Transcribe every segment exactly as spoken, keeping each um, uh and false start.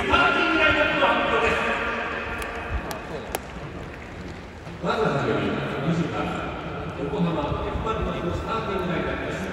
スターティングラインナップの発表です。まずはじめににじから横浜 エフワン のスターティングラインナップです。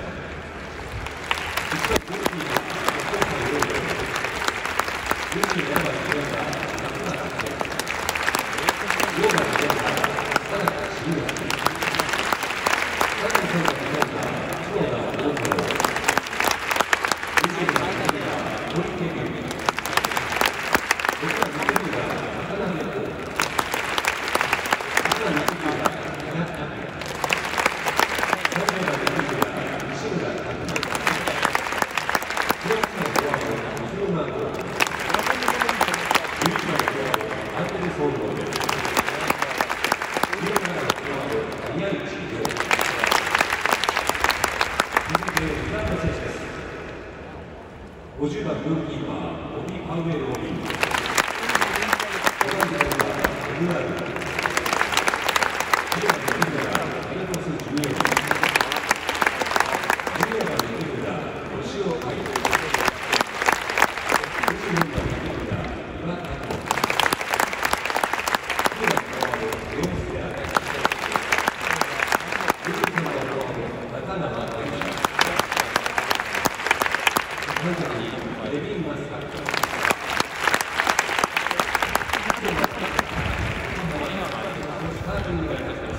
いちばんゴールキーパー横浜陽子、にじゅうななばんディフェンダー松坂健、よんばんディフェンダー佐中茂之、さんばんセンターディフェンダー長田大久保、にじゅうばんディフェンダー小池健二、ろくばんディフェンダー渡辺幸、はちばんディフェンダー田中拓也、さんばんディフェンダー西村拓也、じゅうはちばんフォワード水沼剛、じゅういちばんフォワードアントニ・ソールドです。じゅうななばんフォワード宮市亮、続いてリザーブ選手です。ごじゅうばんゴールキーパーボビー・パウエル・オビー、ごばんディフェンダーエムアール、じゅうばんディフェンダーカルロス・ジュニオリ、じゅうよんばんディフェンダー吉尾海、じゅうよんばんディフェンダー岩田拓也、じゅうばんフォワードレオンスヤ、じゅうさんばんフォワード中川大志、さんばんにレビン・マスカット、スターティングがありました。